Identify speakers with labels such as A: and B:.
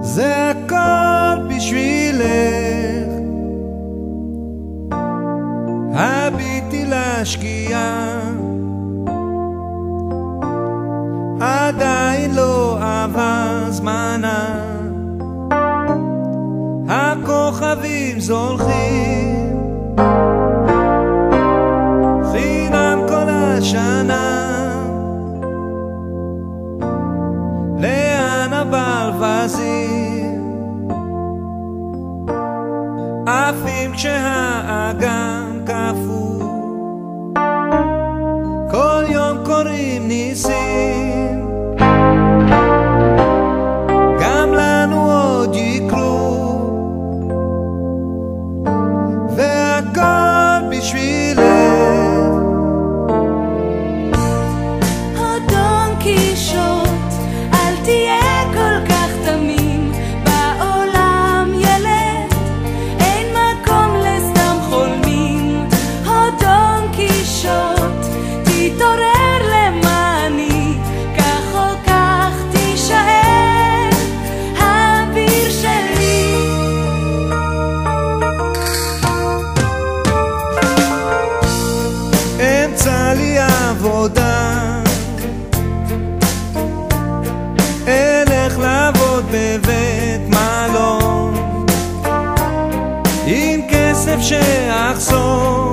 A: זה הכל בשבילך, הביטי לשקיעה, עדיין לא עבר זמנה, הכוכבים זולחים חינם כל השנה. לאן הברווזים עפים כשהאגם קפוא, כל יום קוראים ניסים, גם לנו עוד יקרו, והכל בשבילך.
B: דון קישוט, אל תהיה כל כך תמים, בעולם ילד אין מקום לסתם חולמים. דון קישוט, תתעורר למעני, כך או כך תישאר האביר שלי.
A: אמצע לי עבודה, אלך לעבוד בבית מלון, עם כסף שאחסוך